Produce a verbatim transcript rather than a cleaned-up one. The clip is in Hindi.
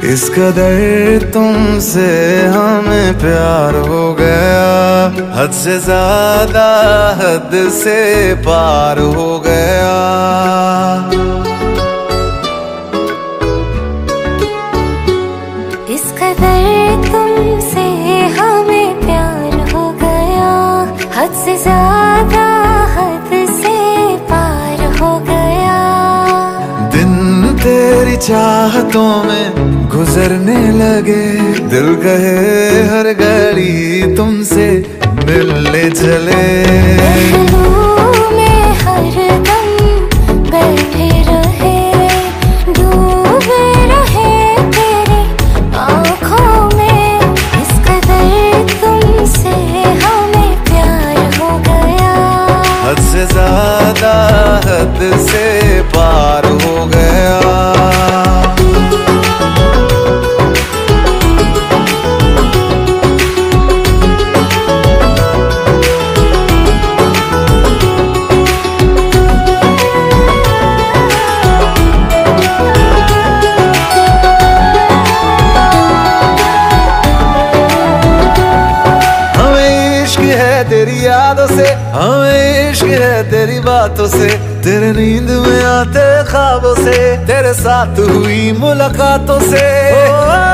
इस कदर तुमसे हमें प्यार हो गया, हद से ज्यादा हद से पार हो गया। इस कदर तुमसे हमें प्यार हो गया, हद से ज्यादा हद से पार हो गया। दिन तेरी चाहतों में गुजरने लगे, दिल कहे हर घड़ी तुमसे मिलने चले। पहलू में हर दम बैठे रहे, डूबे रहे तेरी आँखों में। इस कदर तुमसे हमें प्यार हो गया, हद से ज्यादा हद से पार हो गया। तेरी यादों से हमें इश्क है, तेरी बातों से, तेरे नींद में आते ख्वाबों से, तेरे साथ हुई मुलाकातों से।